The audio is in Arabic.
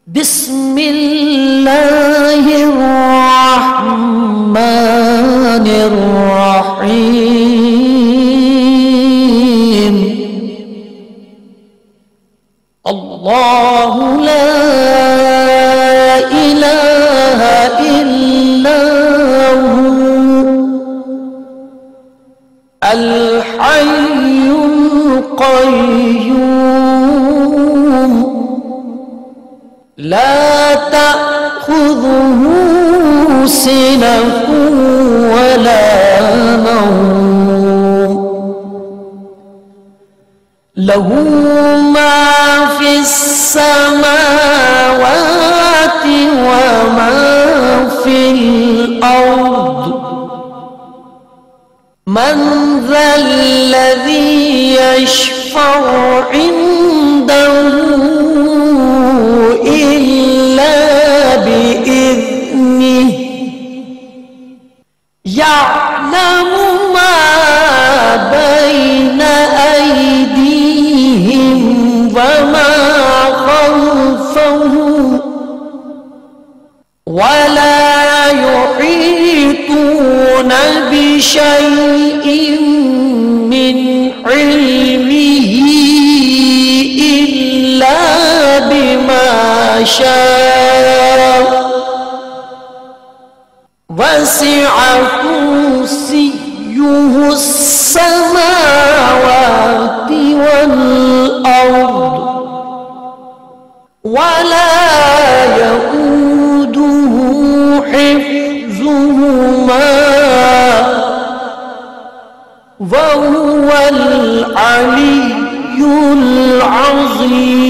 بسم الله الرحمن الرحيم. الله لا إله إلا هو الحي القيوم لا تأخذه سنة ولا نوم له ما في السماوات وما في الأرض. من ذا الذي يشفع عنده إلا بإذنه يعلم ما بين أيديهم وما خلفهم ولا يحيطون بشيء من علمه إلا بما شاء وسع كرسيه السماوات والأرض ولا يؤوده حفظهما وهو العلي العظيم.